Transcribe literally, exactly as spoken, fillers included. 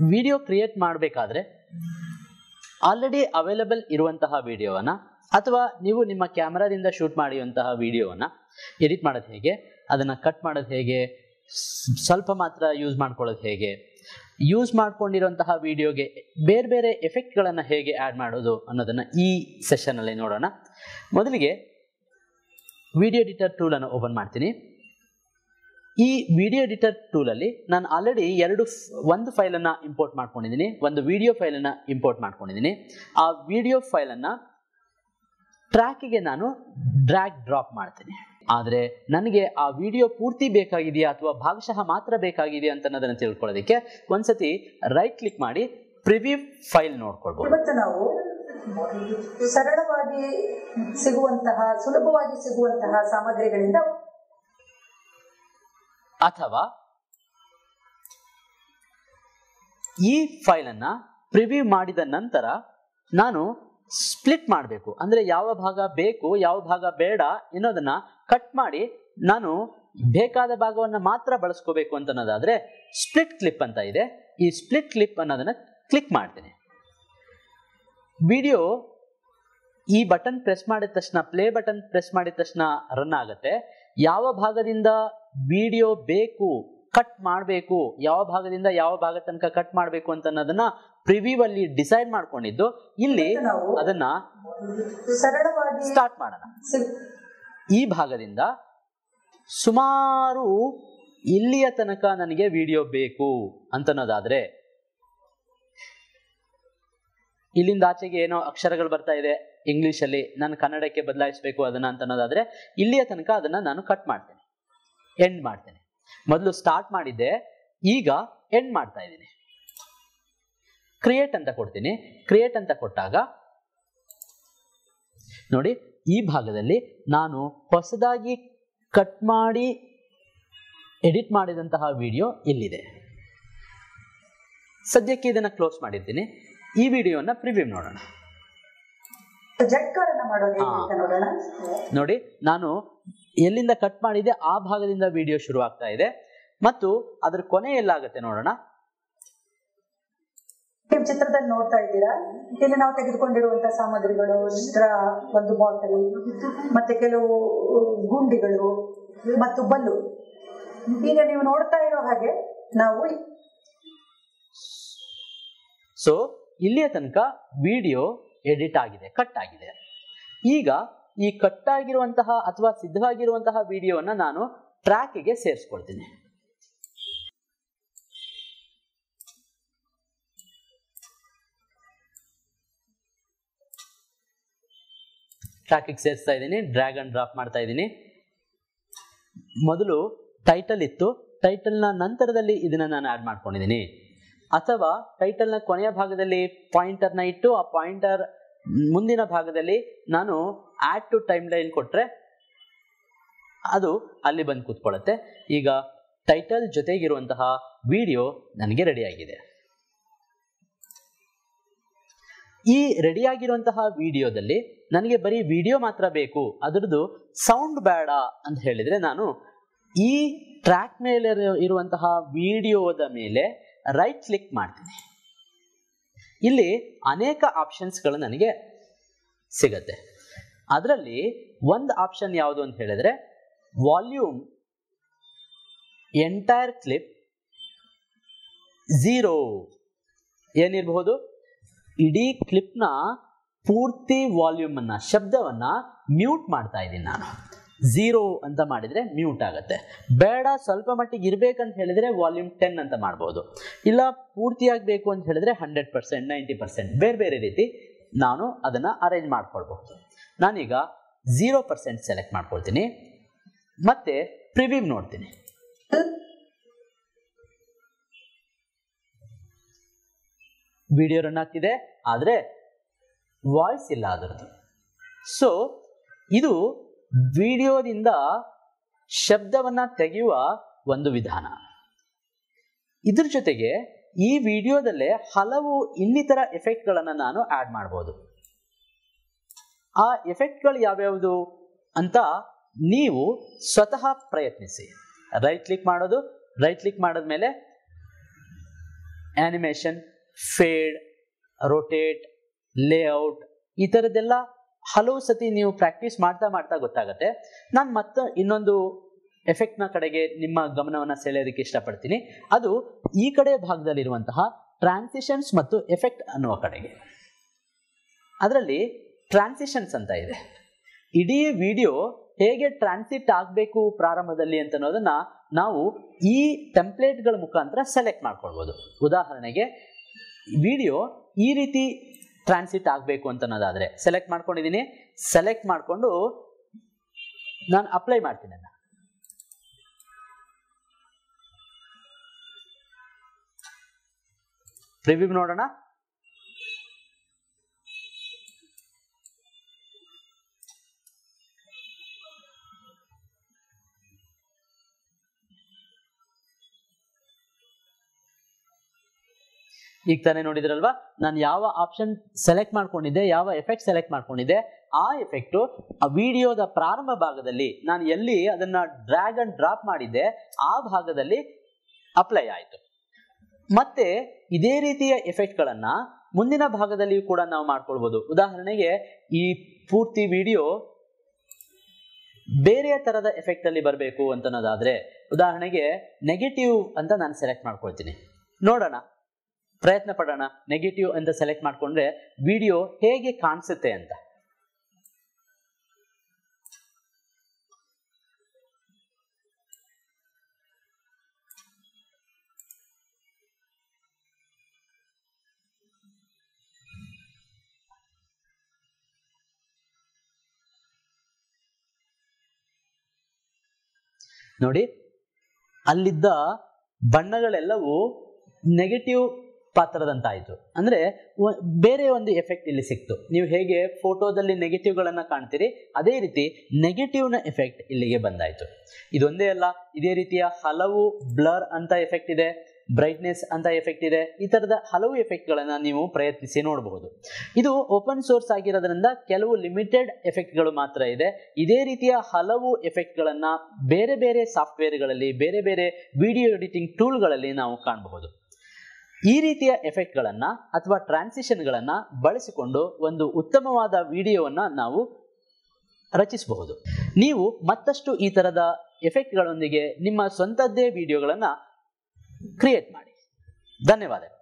Video create ಮಾಡಬೇಕಾದ್ರೆ already available ಇರುವಂತಹ ವಿಡಿಯೋವನ್ನ ಅಥವಾ ನೀವು ನಿಮ್ಮ ಕ್ಯಾಮರಾದಿಂದ ಶೂಟ್ ಮಾಡಿರುವಂತಹ ವಿಡಿಯೋವನ್ನ ಎಡಿಟ್ ಮಾಡೋದು ಹೇಗೆ, ಅದನ್ನ ಕಟ್ ಮಾಡೋದು ಹೇಗೆ, ಸ್ವಲ್ಪ ಮಾತ್ರ ಯೂಸ್ ಮಾಡ್ಕೊಳ್ಳೋದು ಹೇಗೆ, ಯೂಸ್ ಮಾಡ್ಕೊಂಡಿರುವಂತಹ ವಿಡಿಯೋಗೆ ಬೇರೆ ಬೇರೆ ಎಫೆಕ್ಟ್ಗಳನ್ನು ಹೇಗೆ ಆ್ಯಡ್ ಮಾಡೋದು ಅನ್ನೋದನ್ನ ಈ ಸೆಷನಲ್ಲಿ ನೋಡೋಣ. ಮೊದಲಿಗೆ ವಿಡಿಯೋ ಎಡಿಟರ್ ಟೂಲನ್ನು ಓಪನ್ ಮಾಡ್ತೀನಿ. ಈ ವಿಡಿಯೋ ಎಡಿಟರ್ ಟೂಲಲ್ಲಿ ನಾನು ಆಲ್ರೆಡಿ ಎರಡು ಒಂದು ಫೈಲನ್ನು ಇಂಪೋರ್ಟ್ ಮಾಡ್ಕೊಂಡಿದ್ದೀನಿ, ಒಂದು ವಿಡಿಯೋ ಫೈಲನ್ನು ಇಂಪೋರ್ಟ್ ಮಾಡ್ಕೊಂಡಿದ್ದೀನಿ. ಆ ವಿಡಿಯೋ ಫೈಲನ್ನು ಟ್ರ್ಯಾಕಿಗೆ ನಾನು ಡ್ರ್ಯಾಗ್ ಡ್ರಾಪ್ ಮಾಡ್ತೀನಿ. ಆದರೆ ನನಗೆ ಆ ವಿಡಿಯೋ ಪೂರ್ತಿ ಬೇಕಾಗಿದೆಯಾ ಅಥವಾ ಭಾಗಶಃ ಮಾತ್ರ ಬೇಕಾಗಿದೆಯಾ ಅಂತ ಅನ್ನೋದನ್ನು ತಿಳ್ಕೊಳ್ಳೋದಕ್ಕೆ ಒಂದ್ಸತಿ ರೈಟ್ ಕ್ಲಿಕ್ ಮಾಡಿ ಪ್ರಿವ್ಯೂ ಫೈಲ್ ನೋಡ್ಕೊಳ್ಬಹುದು. ಇವತ್ತು ನಾವು ಸರಳವಾಗಿ ಸಿಗುವಂತಹ ಸುಲಭವಾಗಿ ಸಿಗುವಂತಹ ಸಾಮಗ್ರಿಗಳಿಂದ ಅಥವಾ ಈ ಫೈಲನ್ನು ಪ್ರಿವ್ಯೂ ಮಾಡಿದ ನಂತರ ನಾನು ಸ್ಪ್ಲಿಟ್ ಮಾಡಬೇಕು, ಅಂದರೆ ಯಾವ ಭಾಗ ಬೇಕು ಯಾವ ಭಾಗ ಬೇಡ ಅನ್ನೋದನ್ನ ಕಟ್ ಮಾಡಿ ನಾನು ಬೇಕಾದ ಭಾಗವನ್ನು ಮಾತ್ರ ಬಳಸ್ಕೋಬೇಕು ಅಂತ ಅನ್ನೋದಾದ್ರೆ ಸ್ಪ್ಲಿಟ್ ಕ್ಲಿಪ್ ಅಂತ ಇದೆ. ಈ ಸ್ಪ್ಲಿಟ್ ಕ್ಲಿಪ್ ಅನ್ನೋದನ್ನ ಕ್ಲಿಕ್ ಮಾಡ್ತೀನಿ. ವಿಡಿಯೋ ಈ ಬಟನ್ ಪ್ರೆಸ್ ಮಾಡಿದ ತಕ್ಷಣ, ಪ್ಲೇ ಬಟನ್ ಪ್ರೆಸ್ ಮಾಡಿದ ತಕ್ಷಣ ರನ್ ಆಗುತ್ತೆ. ಯಾವ ಭಾಗದಿಂದ ವಿಡಿಯೋ ಬೇಕು ಕಟ್ ಮಾಡಬೇಕು, ಯಾವ ಭಾಗದಿಂದ ಯಾವ ಭಾಗ ತನಕ ಕಟ್ ಮಾಡಬೇಕು ಅಂತ ಅನ್ನೋದನ್ನ ಪ್ರಿವ್ಯೂ ಅಲ್ಲಿ ಡಿಸೈಡ್ ಮಾಡ್ಕೊಂಡಿದ್ದು ಇಲ್ಲಿ ಅದನ್ನ ಸರಳವಾಗಿ ಸ್ಟಾರ್ಟ್ ಮಾಡೋಣ. ಈ ಭಾಗದಿಂದ ಸುಮಾರು ಇಲ್ಲಿಯ ತನಕ ನನಗೆ ವಿಡಿಯೋ ಬೇಕು ಅಂತನ್ನೋದಾದ್ರೆ, ಇಲ್ಲಿಂದ ಆಚೆಗೆ ಏನೋ ಅಕ್ಷರಗಳು ಬರ್ತಾ ಇದೆ ಇಂಗ್ಲಿಷ್ ಅಲ್ಲಿ, ನಾನು ಕನ್ನಡಕ್ಕೆ ಬದಲಾಯಿಸಬೇಕು ಅದನ್ನ ಅಂತನ್ನೋದಾದ್ರೆ ಇಲ್ಲಿಯ ತನಕ ಅದನ್ನ ನಾನು ಕಟ್ ಮಾಡ್ತೇನೆ, ಎಂಡ್ ಮಾಡ್ತೇನೆ. ಮೊದಲು ಸ್ಟಾರ್ಟ್ ಮಾಡಿದ್ದೆ, ಈಗ ಎಂಡ್ ಮಾಡ್ತಾ ಇದ್ದೀನಿ. ಕ್ರಿಯೇಟ್ ಅಂತ ಕೊಡ್ತೀನಿ. ಕ್ರಿಯೇಟ್ ಅಂತ ಕೊಟ್ಟಾಗ ನೋಡಿ, ಈ ಭಾಗದಲ್ಲಿ ನಾನು ಹೊಸದಾಗಿ ಕಟ್ ಮಾಡಿ ಎಡಿಟ್ ಮಾಡಿದಂತಹ ವಿಡಿಯೋ ಇಲ್ಲಿದೆ. ಸದ್ಯಕ್ಕೆ ಇದನ್ನ ಕ್ಲೋಸ್ ಮಾಡಿರ್ತೀನಿ. ಈ ವಿಡಿಯೋನ ಪ್ರಿವ್ಯೂ ನೋಡೋಣ. ನೋಡಿ, ನಾನು ಎಲ್ಲಿಂದ ಕಟ್ ಮಾಡಿದೆ ಆ ಭಾಗದಿಂದ ವಿಡಿಯೋ ಶುರು ಆಗ್ತಾ ಇದೆ ಮತ್ತು ಅದರ ಕೊನೆ ಎಲ್ಲಾಗುತ್ತೆ ನೋಡೋಣ. ನೀವು ಚಿತ್ರದಲ್ಲಿ ನೋಡ್ತಾ ಇದ್ದೀರಾ, ಇಲ್ಲಿ ನಾವು ತೆಗೆದುಕೊಂಡಿರುವಂತಹ ಸಾಮಗ್ರಿಗಳು, ಚಿತ್ರ, ಒಂದು ಬಾಟಲ್, ಮತ್ತೆ ಕೆಲವು ಗುಂಡಿಗಳು ಮತ್ತು ಬಲ್ಲು. ಈಗ ನೀವು ನೋಡ್ತಾ ಇರೋ ಹಾಗೆ ನಾವು ಸೊ ಇಲ್ಲಿಯ ತನಕ ವಿಡಿಯೋ ಎಡಿಟ್ ಆಗಿದೆ, ಕಟ್ ಆಗಿದೆ. ಈಗ ಈ ಕಟ್ ಆಗಿರುವಂತಹ ಅಥವಾ ಸಿದ್ಧವಾಗಿರುವಂತಹ ವಿಡಿಯೋವನ್ನ ನಾನು ಟ್ರ್ಯಾಕಿಗೆ ಸೇರಿಸ್ಕೊಳ್ತೀನಿ. ಟ್ರ್ಯಾಕಿಗೆ ಸೇರಿಸ್ತಾ ಇದ್ದೀನಿ, ಡ್ರ್ಯಾಗ್ ಅಂಡ್ ಡ್ರಾಪ್ ಮಾಡ್ತಾ ಇದ್ದೀನಿ. ಮೊದಲು ಟೈಟಲ್ ಇತ್ತು, ಟೈಟಲ್ನ ನಂತರದಲ್ಲಿ ಇದನ್ನ ನಾನು ಆಡ್ ಮಾಡ್ಕೊಂಡಿದ್ದೀನಿ. ಅಥವಾ ಟೈಟಲ್ನ ಕೊನೆಯ ಭಾಗದಲ್ಲಿ ಪಾಯಿಂಟರ್ನ ಇಟ್ಟು ಆ ಪಾಯಿಂಟರ್ ಮುಂದಿನ ಭಾಗದಲ್ಲಿ ನಾನು ಆಡ್ ಟು ಟೈಮ್ ಲೈನ್ ಕೊಟ್ರೆ ಅದು ಅಲ್ಲಿ ಬಂದು ಕೂತ್ಕೊಳ್ಳುತ್ತೆ. ಈಗ ಟೈಟಲ್ ಜೊತೆಗಿರುವಂತಹ ವಿಡಿಯೋ ನನಗೆ ರೆಡಿಯಾಗಿದೆ. ಈ ರೆಡಿಯಾಗಿರುವಂತಹ ವಿಡಿಯೋದಲ್ಲಿ ನನಗೆ ಬರೀ ವಿಡಿಯೋ ಮಾತ್ರ ಬೇಕು, ಅದರದ್ದು ಸೌಂಡ್ ಬೇಡ ಅಂತ ಹೇಳಿದ್ರೆ ನಾನು ಈ ಟ್ರ್ಯಾಕ್ ಮೇಲೆ ಇರುವಂತಹ ವಿಡಿಯೋದ ಮೇಲೆ ರೈಟ್ ಕ್ಲಿಕ್ ಮಾಡ್ತೀನಿ. ಇಲ್ಲಿ ಅನೇಕ ಆಪ್ಷನ್ಸ್ಗಳು ನನಗೆ ಸಿಗತ್ತೆ. ಅದರಲ್ಲಿ ಒಂದು ಆಪ್ಷನ್ ಯಾವುದು ಅಂತ ಹೇಳಿದ್ರೆ ವಾಲ್ಯೂಮ್ ಎಂಟೈರ್ ಕ್ಲಿಪ್ ಝೀರೋ. ಏನಿರಬಹುದು, ಇಡೀ ಕ್ಲಿಪ್ನ ಪೂರ್ತಿ ವಾಲ್ಯೂಮ್ ಅನ್ನ, ಶಬ್ದವನ್ನ ಮ್ಯೂಟ್ ಮಾಡ್ತಾ ಇದ್ದೀನಿ ನಾನು. ಝೀರೋ ಅಂತ ಮಾಡಿದ್ರೆ ಮ್ಯೂಟ್ ಆಗುತ್ತೆ. ಬೇಡ ಸ್ವಲ್ಪ ಮಟ್ಟಿಗೆ ಇರ್ಬೇಕಂತ ಹೇಳಿದ್ರೆ ವಾಲ್ಯೂಮ್ ಟೆನ್ ಅಂತ ಮಾಡ್ಬೋದು. ಇಲ್ಲ ಪೂರ್ತಿಯಾಗಿ ಬೇಕು ಅಂತ ಹೇಳಿದ್ರೆ ಹಂಡ್ರೆಡ್ ಪರ್ಸೆಂಟ್ ನೈಂಟಿ ಪರ್ಸೆಂಟ್ ಬೇರೆ ಬೇರೆ ರೀತಿ ನಾನು ಅದನ್ನ ಅರೇಂಜ್ ಮಾಡ್ಕೊಳ್ಬಹುದು. ನಾನೀಗ ಝೀರೋ ಪರ್ಸೆಂಟ್ ಸೆಲೆಕ್ಟ್ ಮಾಡ್ಕೊಳ್ತೀನಿ ಮತ್ತೆ ಪ್ರಿವ್ಯೂ ನೋಡ್ತೀನಿ. ವಿಡಿಯೋ ರನ್ ಆಗ್ತಿದೆ, ಆದರೆ ವಾಯ್ಸ್ ಇಲ್ಲ ಅದರದ್ದು. ಸೊ ಇದು ವಿಡಿಯೋದಿಂದ ಶಬ್ದವನ್ನ ತೆಗೆಯುವ ಒಂದು ವಿಧಾನ. ಇದ್ರ ಜೊತೆಗೆ ಈ ವಿಡಿಯೋದಲ್ಲೇ ಹಲವು ಇನ್ನಿತರ ಎಫೆಕ್ಟ್ಗಳನ್ನು ನಾನು ಆಡ್ ಮಾಡಬಹುದು. ಆ ಎಫೆಕ್ಟ್ಗಳು ಯಾವ್ಯಾವುದು ಅಂತ ನೀವು ಸ್ವತಃ ಪ್ರಯತ್ನಿಸಿ. ರೈಟ್ ಕ್ಲಿಕ್ ಮಾಡೋದು, ರೈಟ್ ಕ್ಲಿಕ್ ಮಾಡಿದ್ಮೇಲೆ ಆನಿಮೇಷನ್, ಫೇಡ್, ರೊಟೇಟ್, ಲೇಔಟ್, ಈ ಥರದ್ದೆಲ್ಲ ಹಲವು ಸತಿ ನೀವು ಪ್ರಾಕ್ಟೀಸ್ ಮಾಡ್ತಾ ಮಾಡ್ತಾ ಗೊತ್ತಾಗತ್ತೆ. ನಾನು ಮತ್ತೆ ಇನ್ನೊಂದು ಎಫೆಕ್ಟ್ನ ಕಡೆಗೆ ನಿಮ್ಮ ಗಮನವನ್ನು ಸೆಳೆಯೋದಕ್ಕೆ ಇಷ್ಟಪಡ್ತೀನಿ. ಅದು ಈ ಕಡೆ ಭಾಗದಲ್ಲಿರುವಂತಹ ಟ್ರಾನ್ಸಿಷನ್ಸ್ ಮತ್ತು ಎಫೆಕ್ಟ್ ಅನ್ನುವ ಕಡೆಗೆ. ಅದರಲ್ಲಿ ಟ್ರಾನ್ಸಿಷನ್ಸ್ ಅಂತ ಇದೆ. ಇಡೀ ವಿಡಿಯೋ ಹೇಗೆ ಟ್ರಾನ್ಸಿಟ್ ಆಗಬೇಕು ಪ್ರಾರಂಭದಲ್ಲಿ ಅಂತ ಅನ್ನೋದನ್ನ ನಾವು ಈ ಟೆಂಪ್ಲೇಟ್ಗಳ ಮುಖಾಂತರ ಸೆಲೆಕ್ಟ್ ಮಾಡ್ಕೊಳ್ಬೋದು. ಉದಾಹರಣೆಗೆ ವಿಡಿಯೋ ಈ ರೀತಿ ಟ್ರಾನ್ಸಿಟ್ ಆಗಬೇಕು ಅಂತ ಅನ್ನೋದಾದ್ರೆ ಸೆಲೆಕ್ಟ್ ಮಾಡ್ಕೊಂಡಿದ್ದೀನಿ. ಸೆಲೆಕ್ಟ್ ಮಾಡಿಕೊಂಡು ನಾನು ಅಪ್ಲೈ ಮಾಡ್ತೀನಿ. ಅನ್ನ ಪ್ರಿವ್ಯೂ ನೋಡೋಣ. ಈಗ ತಾನೇ ನೋಡಿದ್ರಲ್ವಾ, ನಾನು ಯಾವ ಆಪ್ಷನ್ ಸೆಲೆಕ್ಟ್ ಮಾಡ್ಕೊಂಡಿದ್ದೆ, ಯಾವ ಎಫೆಕ್ಟ್ ಸೆಲೆಕ್ಟ್ ಮಾಡ್ಕೊಂಡಿದ್ದೆ, ಆ ಎಫೆಕ್ಟು ಆ ವಿಡಿಯೋದ ಪ್ರಾರಂಭ ಭಾಗದಲ್ಲಿ ನಾನು ಎಲ್ಲಿ ಅದನ್ನ ಡ್ರ್ಯಾಗ್ ಅಂಡ್ ಡ್ರಾಪ್ ಮಾಡಿದ್ದೆ ಆ ಭಾಗದಲ್ಲಿ ಅಪ್ಲೈ ಆಯಿತು. ಮತ್ತೆ ಇದೇ ರೀತಿಯ ಎಫೆಕ್ಟ್ಗಳನ್ನ ಮುಂದಿನ ಭಾಗದಲ್ಲಿಯೂ ಕೂಡ ನಾವು ಮಾಡ್ಕೊಳ್ಬೋದು. ಉದಾಹರಣೆಗೆ ಈ ಪೂರ್ತಿ ವಿಡಿಯೋ ಬೇರೆ ತರದ ಎಫೆಕ್ಟ್ ಅಲ್ಲಿ ಬರಬೇಕು ಅಂತ ಅನ್ನೋದಾದ್ರೆ ಉದಾಹರಣೆಗೆ ನೆಗೆಟಿವ್ ಅಂತ ನಾನು ಸೆಲೆಕ್ಟ್ ಮಾಡ್ಕೊಳ್ತೀನಿ. ನೋಡೋಣ, ಪ್ರಯತ್ನ ಪಡೋಣ. ನೆಗೆಟಿವ್ ಅಂತ ಸೆಲೆಕ್ಟ್ ಮಾಡ್ಕೊಂಡ್ರೆ ವಿಡಿಯೋ ಹೇಗೆ ಕಾಣಿಸುತ್ತೆ ಅಂತ. ನೋಡಿ, ಅಲ್ಲಿದ್ದ ಬಣ್ಣಗಳೆಲ್ಲವೂ ನೆಗೆಟಿವ್ ಪಾತ್ರದಂತಾಯಿತು. ಅಂದ್ರೆ ಬೇರೆ ಒಂದು ಎಫೆಕ್ಟ್ ಇಲ್ಲಿ ಸಿಕ್ತು. ನೀವು ಹೇಗೆ ಫೋಟೋದಲ್ಲಿ ನೆಗೆಟಿವ್ಗಳನ್ನ ಕಾಣ್ತೀರಿ ಅದೇ ರೀತಿ ನೆಗೆಟಿವ್ನ ಎಫೆಕ್ಟ್ ಇಲ್ಲಿಗೆ ಬಂದಾಯ್ತು. ಇದೊಂದೇ ಅಲ್ಲ, ಇದೇ ರೀತಿಯ ಹಲವು ಬ್ಲರ್ ಅಂತ ಎಫೆಕ್ಟ್ ಇದೆ, ಬ್ರೈಟ್ನೆಸ್ ಅಂತ ಎಫೆಕ್ಟ್ ಇದೆ. ಈ ತರದ ಹಲವು ಎಫೆಕ್ಟ್ಗಳನ್ನ ನೀವು ಪ್ರಯತ್ನಿಸಿ ನೋಡಬಹುದು. ಇದು ಓಪನ್ ಸೋರ್ಸ್ ಆಗಿರೋದ್ರಿಂದ ಕೆಲವು ಲಿಮಿಟೆಡ್ ಎಫೆಕ್ಟ್ಗಳು ಮಾತ್ರ ಇದೆ. ಇದೇ ರೀತಿಯ ಹಲವು ಎಫೆಕ್ಟ್ಗಳನ್ನ ಬೇರೆ ಬೇರೆ ಸಾಫ್ಟ್ವೇರ್ಗಳಲ್ಲಿ, ಬೇರೆ ಬೇರೆ ವಿಡಿಯೋ ಎಡಿಟಿಂಗ್ ಟೂಲ್ಗಳಲ್ಲಿ ನಾವು ಕಾಣಬಹುದು. ಈ ರೀತಿಯ ಎಫೆಕ್ಟ್ಗಳನ್ನ ಅಥವಾ ಟ್ರಾನ್ಸಿಷನ್ಗಳನ್ನ ಬಳಸಿಕೊಂಡು ಒಂದು ಉತ್ತಮವಾದ ವಿಡಿಯೋವನ್ನ ನಾವು ರಚಿಸಬಹುದು. ನೀವು ಮತ್ತಷ್ಟು ಈ ತರದ ಎಫೆಕ್ಟ್ಗಳೊಂದಿಗೆ ನಿಮ್ಮ ಸ್ವಂತದ್ದೇ ವಿಡಿಯೋಗಳನ್ನ ಕ್ರಿಯೇಟ್ ಮಾಡಿ. ಧನ್ಯವಾದ.